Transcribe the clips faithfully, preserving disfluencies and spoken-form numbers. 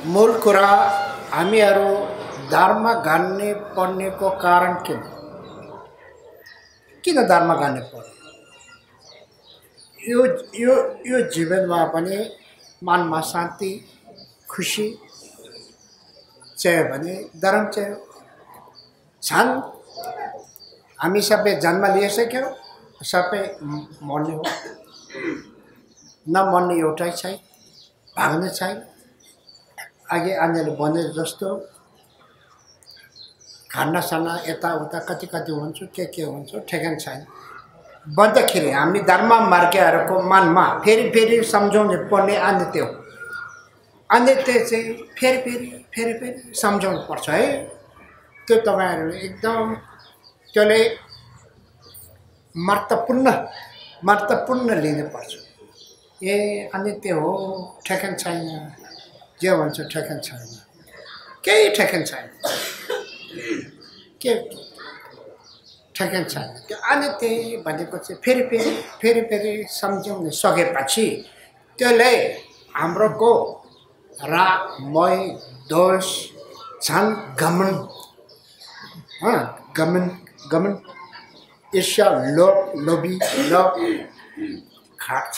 मूल कुरा हामीहरू धर्म गान्ने पर्नेको कारण किन किन धर्म गान्ने पर्यो? यो यो यो जीवनमा पनि मनमा शान्ति खुसी चाहियो भने धर्म चाहियो। छन् हामी सबै जन्म लिइसक्यौँ, सबै मर्ने हो। नमर्ने एउटै छैन, भाग्ने छैन। अघि अन्यले भने जस्तो खानासाना यताउता कति कति हुन्छ, के के हुन्छ ठेगान छैन। भन्दाखेरि हामी धर्म मार्गीहरूको मनमा फेरि फेरि सम्झाउनु पर्ने अन्त्य हो। अन्त्य चाहिँ फेरि फेरि फेरि फेरि सम्झाउनु पर्छ है। त्यो तपाईँहरूले एकदम त्यसले महत्त्वपूर्ण महत्त्वपूर्ण लिनुपर्छ। ए अन्त्य हो, ठेगान छैन, जे भन्छ ठेगान छैन, केही ठेगान छैन, के ठेगान छैन। त्यो अन्त्य भनेको चाहिँ फेरि फेरि फेरि फेरि सम्झाउन सकेपछि त्यसले हाम्रोको राग मोह दोष झन् गमन गमन गमन ईर्ष्या लोभ लोभी लोभ खाट्छ।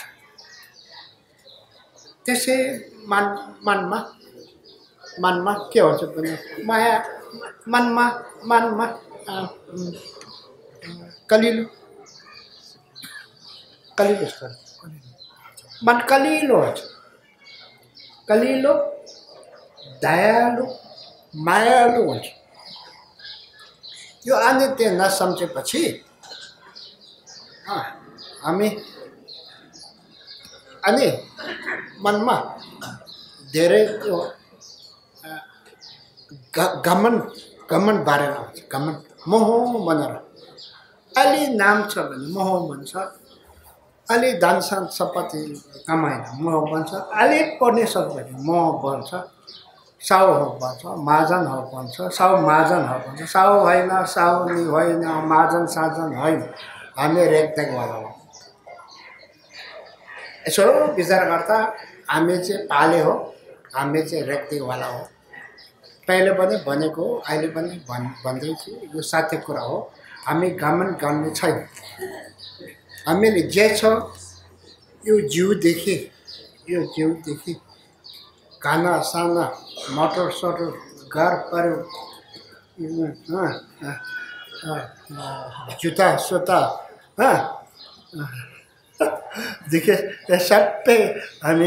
त्यसै मन मनमा मनमा के हुन्छ भने माया मनमा मनमा कलिलो कलिलो मन कलिलो हुन्छ। कलिलो दयालु मायालु हुन्छ। यो अन्त्य नसम्झेपछि हामी अनि मनमा धेरै त्यो गमन गमन बारेर आउँछ। गमन मोह भनेर अलि नाम छ भने मोह भन्छ, अलि धन सम्पत्ति कमाएन मोह भन्छ, अलि पढ्ने सक्यो भने मोह भन्छ, साउ हो भन्छ, महाजन हो भन्छ, साउ महाजन हो भन्छ। साउ होइन, साउनी होइन, महाजन साजन होइन, हामी रेखदेखवाला हो। यसो विचार गर्दा हामी चाहिँ पाले हो, हामी चाहिँ रेखदेखवाला हो। पहिले पनि भनेको, अहिले पनि भन् भन्दैछु, यो साथै कुरा हो। हामी गमन गर्ने छैन। हामीले जे छ यो जिउदेखि यो जिउदेखि खाना साना मटर सटर घर पर्यो, जुत्ता सुत्ता देखि सबै हामी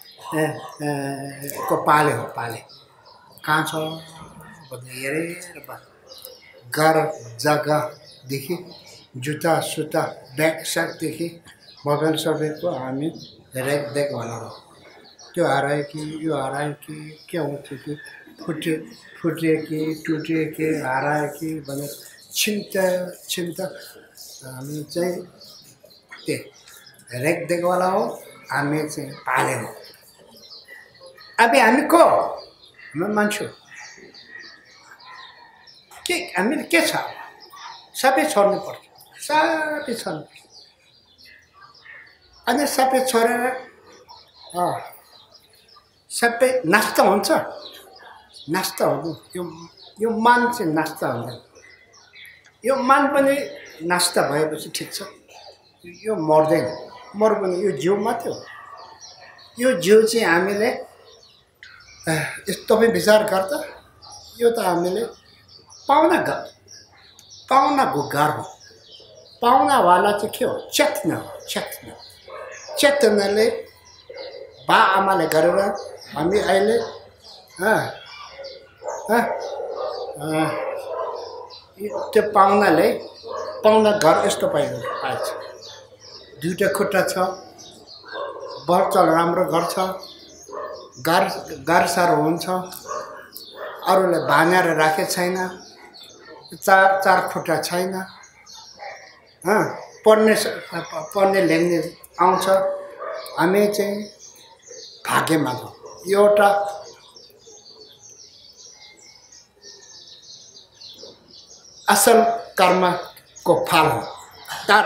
को पाले हो। पाले कहाँ छ भन्ने हेरेर बस घर जग्गादेखि जुत्ता सुत्ता ब्याग स्यागदेखि मोबाइल सबैको हामी रेखदेखवाला हो। त्यो हरायो कि यो हरायो कि के हुन्छ कि फुट्यो फुट्यो कि टुट्यो कि हरायो कि भनेर चिन्ता चिन्ता हामी चाहिँ त्यो रेखदेखवाला हो। हामी चाहिँ पाले हो। अब हामी को म मान्छु के हामीले के छ सबै छोड्नु पर्छ, सबै छोड्नु पर्छ। अनि सबै छोडेर सबै नास्ता हुन्छ। नास्ता हुनु यो यो मन चाहिँ नास्ता हुँदैन। यो मन पनि नास्ता भएपछि ठिक छ, यो मर्दैन। मर्यो भने यो जिउ मात्रै हो। यो जिउ चाहिँ हामीले यस्तो पनि विचार गर्दा यो त हामीले पाहुना घर पाहुनाको घर हो। पाहुनावाला चाहिँ के हो? चेतना हो। चेतना चेतनाले बा आमाले गरेर हामी अहिले त्यो पाहुनाले पाहुना घर यस्तो पाइन्छ पाइन्छ दुईवटा खुट्टा छ, बच्चल राम्रो घर छ, गार गाह्रो साह्रो हुन्छ, अरूले भानेर राखेको छैन, चार चार खुट्टा छैन, पढ्ने पढ्ने लेख्ने आउँछ। हामी चाहिँ भाग्यमान हो। एउटा असल कर्मको फल हो। तर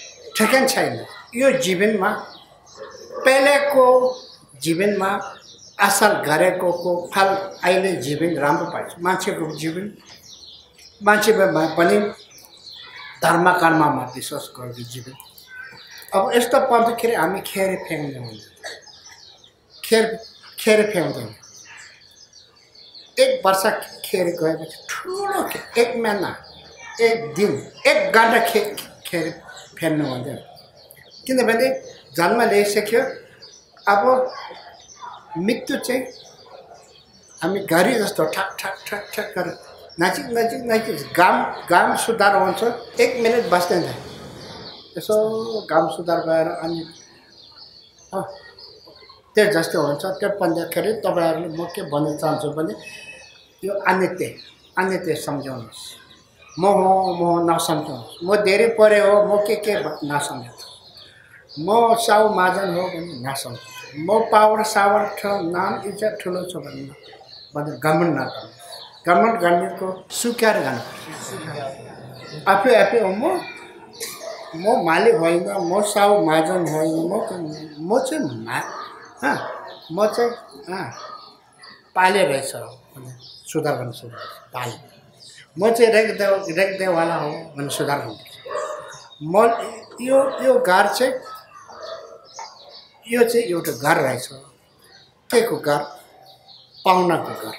ठेगान छैन यो जीवनमा। पहिलेको जीवनमा असल गरेको को फल अहिले जीवन राम्रो पाइन्छ मान्छेको जीवन मान्छेमा पनि धर्म कर्ममा विश्वास गर्ने जीवन अब यस्तो पर्दाखेरि हामी खेर फ्याँक्ने हुँदैन खेर खेर फ्याँक्दैन एक वर्ष खेर गएपछि ठुलो एक महिना एक दिन एक घन्टा खे खेर फ्याँक्नु हुँदैन किनभने जन्म ल्याइसक्यो अब मृत्यु चाहिँ हामी घरी जस्तो ठक ठक ठक ठक गरेर नजिक नजिक नजिक घाम घाम सुधार हुन्छ एक मिनट बस्दैन यसो घाम सुधार भएर अनि त्यो जस्तो हुन्छ त्यो भन्दाखेरि तपाईँहरूले म के भन्न चाहन्छु भने यो अनित्य अनित्य सम्झाउनुहोस् म हो म नसम्झाउनुहोस् म धेरै परे हो म के के नसम्झाउँछु म साउ महाजन हो भने नसम्झाउँछु म पावर सावर नाम इज्जत ठुलो छ भने भनेर घमण्ड नगर्नु घमण्ड गर्नेको स्वीकार गर्नु आफै आफै हो म म मालिक होइन म साउ महाजन होइन म म चाहिँ मा म चाहिँ पाले रहेछ सुधार गर्नु सुधार पाले म चाहिँ रेखदेव रेखदेववाला हो भने सुधार गर्नुपर्छ म यो यो घर चाहिँ यो चाहिँ एउटा घर रहेछ के को घर पाहुनाको घर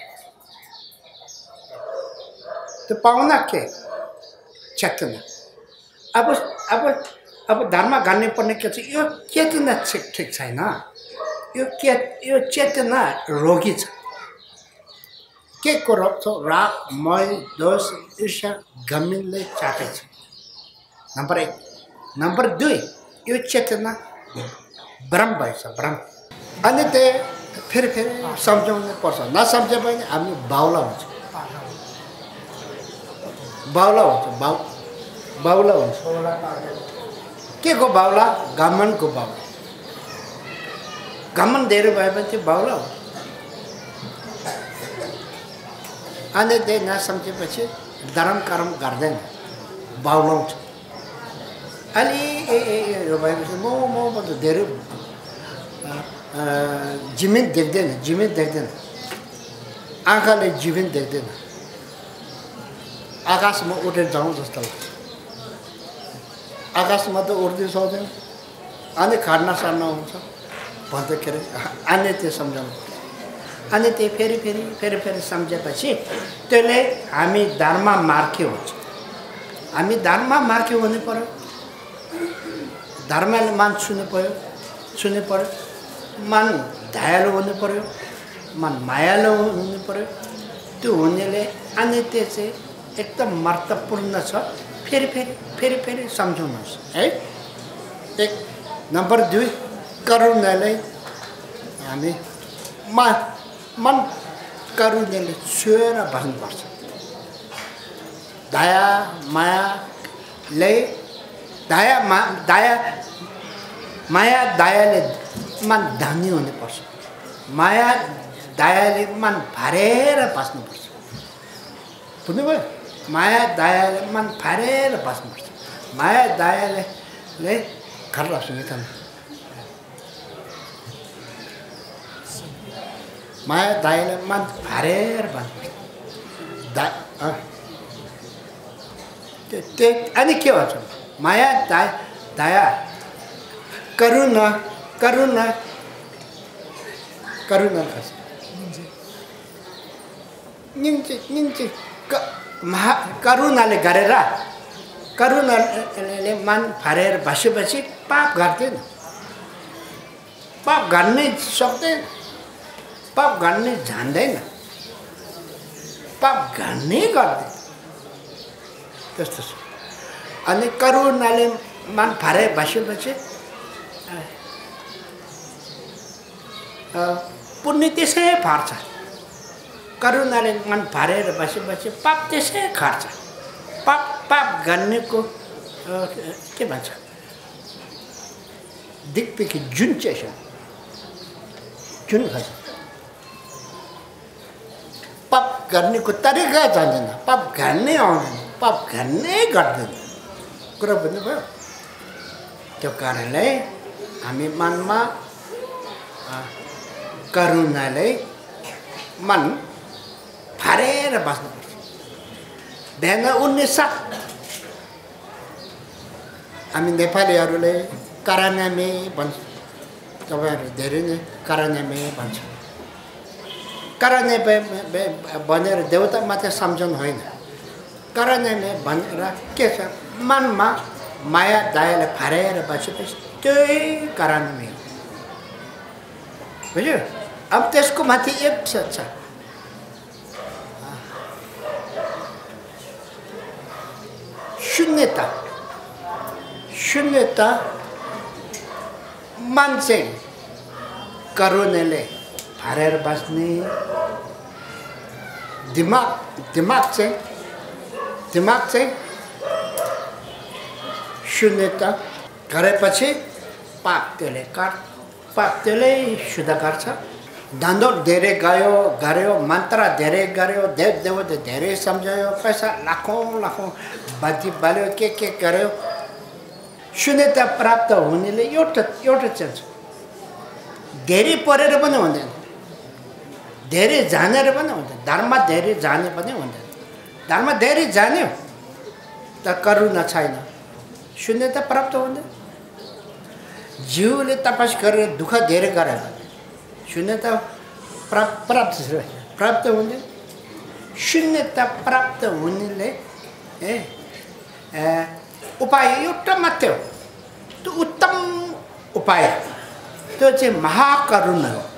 त्यो पाहुना के चेतना अब अब अब धर्म गर्ने पर्ने के छ यो चेतना ठिक ठिक छैन यो के यो चेतना रोगी छ के को रोग छ राग मय दोष ईर्ष्या घमण्डले चाटेछ नम्बर एक नम्बर दुई यो चेतना भ्रम भएछ भ्रम अनि त्यो फेरि फेरि सम्झाउनु पर्छ नसम्झे भने हामी बाउला हुन्छ बाउला हुन्छ बाउ बाउला हुन्छ के को बाउला घमण्डको बाउला घमण्ड धेरै भयो भने चाहिँ बाउला हुन्छ अनि त्यो नसम्झेपछि धर्म कर्म गर्दैन बाउलाउँछ अलि ए ए यो भएपछि म म भन्दा धेरै जीवन देख्दैन जीवन देख्दैन आँखाले जीवन देख्दैन आकाशमा उठेर जाउँ जस्तो लाग्छ आकाशमा त उड्दै सक्दैन अनि खाड्न सार्न हुन्छ भन्दाखेरि अनि त्यो सम्झाउनु अनि त्यो फेरि फेरि फेरि फेरि सम्झेपछि त्यसले हामी धर्म मार्के हुन्छ हामी धर्म मार्के हुनु पर्यो धर्मले मान छुनु पर्यो छुनु पर्यो मन दयालु हुनु पर्यो मन मायालु हुनु पर्यो त्यो हुनेले अनि त्यो चाहिँ एकदम महत्त्वपूर्ण छ फेरि फेरि फेरि फेरि सम्झाउनुहोस् है एक नम्बर दुई करुणाले हामी मा मन करुणाले छुएर बस्नुपर्छ दया मायाले दया मा दया माया दयाले मन धनी हुनुपर्छ माया दयाले मन भरेर बस्नुपर्छ बुझ्नुभयो माया दयाले मन भरेर बस्नुपर्छ माया दयाले ले घर सुनित माया दयाले मन भरेर बस्नुपर्छ दा त्यो अनि के भन्छ माया दया दया करुणा करुणा करुणा निन्चे निन्चे महा करुणाले गरेर करुणाले मन भरेर बसेपछि पाप गर्दैन पाप गर्ने सक्दैन पाप गर्ने जान्दैन पाप गर्ने गर्दैन त्यस्तो छ अनि करुणाले मन भरेर बसेपछि पुण्य त्यसै फार्छ करुणाले मन भरेर बसेपछि पाप त्यसै खर्छ पाप पाप गर्नेको के भन्छ दिक्पिकी जुन चाहिँ छ जुन खर्च पाप गर्नेको तरिका जान्दैन पाप गर्ने आउँदैन पाप गर्ने गर्दैन कुरा बुझ्नुभयो त्यो कारणले हामी मनमा करुणाले मन फारेर बस्नुपर्छ। ढ्याङ्ग उड्ने साथ हामी नेपालीहरूले करानामे भन्छ, तपाईँहरू धेरै नै करानामे भन्छ। करानामे भनेर देउता मात्रै सम्झनु होइन, करानामे भनेर के छ, मनमा माया दयाले फारेर बसेपछि त्यही करानामे हो, बुझ्यो। अब त्यसको माथि एक छ शून्यता। शून्यता मान्छे करुणाले फारेर बस्ने, दिमाग दिमाग चाहिँ दिमाग चाहिँ शून्यता गरेपछि पाप त्यसले काट पाप त्यसले शुद्ध गर्छ। धन्धो धेरै गयो गर्यो, मन्त्र धेरै गर्यो, देव देवता धेरै सम्झायो, पैसा लाखौँ लाखौँ बाजी बाल्यो, के के गर्यो, शून्यता प्राप्त हुनेले एउटा एउटा चाहिँ धेरै पढेर पनि हुँदैन, धेरै जानेर पनि हुँदैन, धर्म धेरै जाने पनि हुँदैन। धर्म धेरै जान्यो तर करुणा छैन, शून्यता प्राप्त हुँदैन। जीवले तपस गरेर दुःख धेरै गरे शून्यता प्राप्त प्राप्त प्राप्त हुँदैन। शून्यता प्राप्त हुनेले ए उपाय एउटा मात्रै हो, त्यो उत्तम उपाय, त्यो चाहिँ महाकरुणा हो।